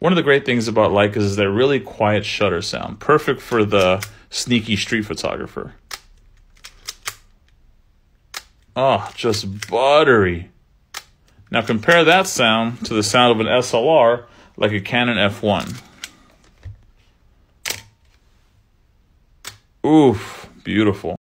One of the great things about Leicas is their really quiet shutter sound, perfect for the sneaky street photographer. Oh, just buttery. Now compare that sound to the sound of an SLR like a Canon F1. Oof, beautiful.